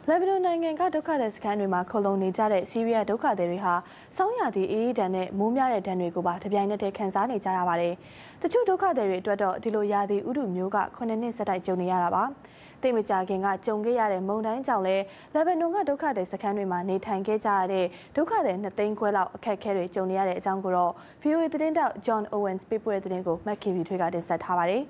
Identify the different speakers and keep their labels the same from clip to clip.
Speaker 1: လက်ဘနွန်နိုင်ငံကဒုက္ခသည်စခန်းတွေမှာခိုလုံနေကြတဲ့ဆီးရီးယားဒုက္ခသည်တွေဟာစောင်းရာသီအေးဒဏ်နဲ့မိုးများတဲ့ဒဏ်တွေကိုပါတပြိုင်နက်တည်းခံစားနေကြရပါတယ်။တချို့ဒုက္ခသည်တွေအတွက်တော့ဒီလိုရာသီဥတုမျိုးက9နှစ်ဆက်တိုက်ကြုံနေရတာပါ။တိတ်မကြခင်ကကြုံခဲ့ရတဲ့မုန်တိုင်းကြောင့်လဲလက်ဘနွန်ကဒုက္ခသည်စခန်းတွေမှာနေထိုင်ခဲ့ကြရတဲ့ဒုက္ခသည်2သိန်းခွဲလောက်အခက်အခဲတွေကြုံနေရတဲ့အကြောင်းကိုတော့ VOA သတင်းတောက် John Owens ပေးပို့တဲ့သတင်းကိုမက်ခင်ဗီထွေးကတင်ဆက်ထားပါတယ်။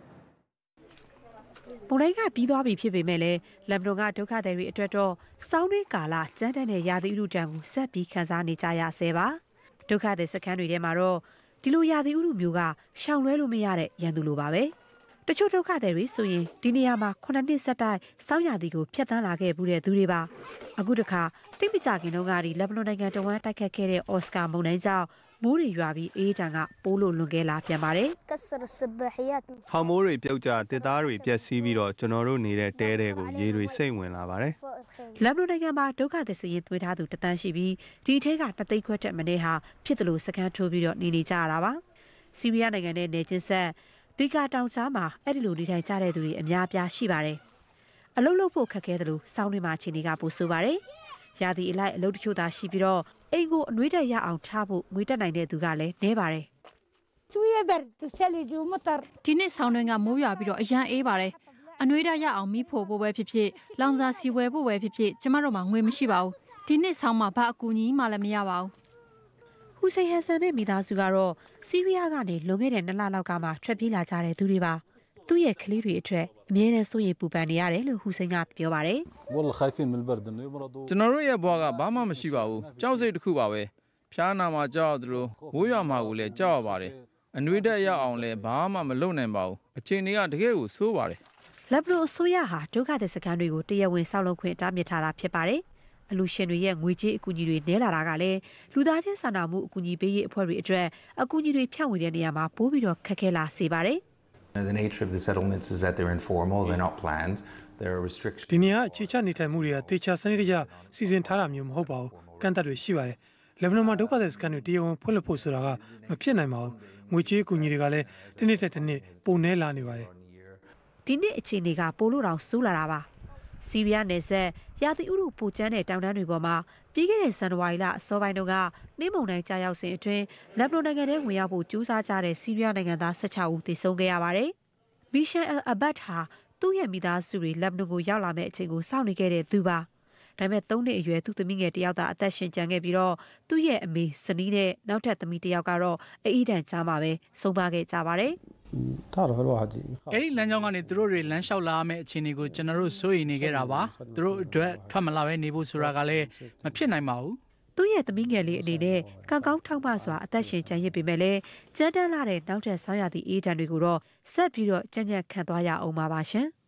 Speaker 2: မုန်တိုင်းကပြီးသွားပြီဖြစ်ပေမဲ့လည်းလက်ဘနွန်ကဒုက္ခသည်တွေအတွက်တော့စောင်းတွင်းကာလကျန်းတဲ့ရာသီဥတုတံကိုဆက်ပြီးခံစားနေကြရဆဲပါဒုက္ခသည်စခန်းတွေထဲမှာတော့ဒီလိုရာသီဥတုမျိုးကရှောင်လွဲလို့မရတဲ့ရန်သူလိုပါပဲတချို့ဒုက္ခသည်တွေဆိုရင်ဒီနေရာမှာ9နှစ်ဆက်တိုက်စောင်းရာသီကိုဖျက်ဆီးလာခဲ့ဘူးတဲ့သူတွေပါအခုတခါတိတ်မကြခင်တုန်းကဒီလက်ဘနွန်နိုင်ငံတဝန်းတိုက်ခတ်ခဲ့တဲ့အော်စကာမုန်တိုင်းကြောင့်မိုးတွေရွာပြီးအေးတံကပိုးလို့လွန်ခဲ့လာပြန်ပါတယ်
Speaker 3: ။ခေါမိုးတွေပြုတ်ကျတစ်သားတွေပျက်စီးပြီးတော့ကျွန်တော်တို့နေတဲ့တဲတွေကိုရေတွေစိမ့်ဝင်လာပါတယ်
Speaker 2: ။လက်ဘနွန်နိုင်ငံမှာဒုက္ခသည်စရင်သွေးထားသူတသန်းရှိပြီးဒီထဲက2သိန်းခွဲတက်မနေဟာဖြစ်တယ်လို့စကန်ထိုးပြီးတော့နေကြရတာပါ။ဆီးရီးယားနိုင်ငံနဲ့နေချင်းဆက်ဘီကာတောင်ကြားမှာအဲ့ဒီလိုနေထိုင်ကြတဲ့သူတွေအများအပြားရှိပါတယ်။အလုပ်လုပ်ဖို့ခက်ခဲတယ်လို့စောင်းတွေမှာခြေနေကပို့ဆိုပါတယ်။ရာသီအလိုက်အလုပ်တချို့သာရှိပြီးတော့အိမ်ကိုအနှွေးတက်ရအောင်ထားဖို့ငွေတက်နိုင်တဲ့သူကလည်းနည်းပါတယ်
Speaker 4: ဒီနှစ်ဆောင်းတွင်းကမိုးရွာပြီးတော့အရန်အေးပါတယ်အနှွေးတက်ရအောင်မိဖို့ဖို့ပဲဖြစ်ဖြစ်လောင်စာစီဝယ်ဖို့ပဲဖြစ်ဖြစ်ကျမတို့မှာငွေမရှိပါဘူးဒီနှစ်ဆောင်းမှာဘာအကူအညီမှလည်းမရပါဘူး
Speaker 2: ဟူစိန်ဟန်ဆန်နဲ့မိသားစုကတော့ဆီးရီးယားကနေလွန်ခဲ့တဲ့2လလောက်ကမှထွက်ပြေးလာကြတဲ့သူတွေပါသူ့ရဲ့ကလေးတွေအတွက်အမြဲတမ်းစိုးရိမ်ပူပန်နေရတယ်လို့ဟူစိန်ကပြောပါတယ်
Speaker 5: ကျွန်တော်တို့ရဲ့ဘဝကဘာမှမရှိပါဘူးကြောက်စိတ်တစ်ခုပါပဲဖျားနာမှာကြောက်ရတယ်လို့ဝိုးရွာမှာကိုလည်းကြောက်ရပါတယ်အနှွေးတက်ရအောင်လည်းဘာမှမလုပ်နိုင်ပါဘူးအခြေအနေကတကယ်ကိုဆိုးပါတယ်
Speaker 2: လက်ဘနွန်အစိုးရဟာဒုက္ခသည်စခန်းတွေကိုတရားဝင်ဆောက်လုပ်ခွင့်တားမြစ်ထားတာဖြစ်ပါတယ်အလူရှင်တွေရဲ့ငွေကြေးအကူအညီတွေနည်းလာတာကလည်းလူသားချင်းစာနာမှုအကူအညီပေးရေးအဖွဲ့တွေအတွက်အကူအညီတွေဖြန့်ဝေတဲ့နေရာမှာပိုးပြီးတော့ခက်ခဲလာစေပါတယ်
Speaker 6: The nature of the settlements is that they're informal, they're not planned. There are restrictions.
Speaker 7: ဒီနေရာအခြေချနေထိုင်မှုတွေကတေချာစနစ်တကျစီစဉ်ထားတာမျိုးမဟုတ်ပါဘူး။ကန့်သတ်တွေရှိပါတယ်။လက်ဘနွန်မှာဒုက္ခသည်စခန်းတွေတရားဝင်ဖွင့်လှစ်ဖို့ဆိုတာကမဖြစ်နိုင်ပါဘူး။ငွေကြေးအကူအညီတွေကလည်းတစ်နှစ်တစ်နှစ်ပိုနေလာနေပါတယ်
Speaker 2: ။ဒီနှစ်အခြေအနေကပိုလို့တောင်ဆိုးလာတာပါ။ဆီးရီးယားနယ်စပ်ရာသီဥတုပိုကျန်းတဲ့တောင်တန်းတွေပေါ်မှာပြီးခဲ့တဲ့ဇန်နဝါရီလအစောပိုင်းတုန်းကနှင်းမုန်တိုင်းကြာရောက်စဉ်အတွင်းလက်ဘနွန်နိုင်ငံထဲဝင်ရောက်ဖို့ကြိုးစားကြတဲ့ဆီးရီးယားနိုင်ငံသား16ဦးသေဆုံးခဲ့ရပါတယ်။မီရှယ်အယ်အဘတ်ဟာသူ့ရဲ့မိသားစုတွေလက်ဘနွန်ကိုရောက်လာမဲ့အချိန်ကိုစောင့်နေခဲ့တဲ့သူပါ။ဒါပေမဲ့3နှစ်အရွယ်သူ့သမီးငယ်တယောက်သာအသက်ရှင်ကျန်ခဲ့ပြီးတော့သူ့ရဲ့အမေဇနီးနဲ့နောက်ထပ်သမီးတယောက်ကတော့အေးဒဏ်ကြားမှာပဲဆုံးပါခဲ့ကြပါတယ်။
Speaker 8: အဲ့ဒီလမ်းကြောင်းကနေသူတို့တွေလမ်းလျှောက်လာမယ့်အခြေအနေကိုကျွန်တော်တို့စိုးရိမ်နေခဲ့တာပါသူတို့အတွက်ထွက်မလာပဲနေဖို့ဆိုတာကလည်းမဖြစ်နိုင်ပါဘူး
Speaker 2: သူ့ရဲ့သမီးငယ်လေးအနေနဲ့ကံကောင်းထောက်ပစွာအသက်ရှင်ကျန်ရစ်ပေမဲ့လည်းကြမ်းတမ်းလာတဲ့နောက်ထပ်ဆောင်းရာသီအေးဒဏ်တွေကိုတော့ဆက်ပြီးတော့ကြံ့ကြံ့ခံသွားရအောင်ပါရှင်။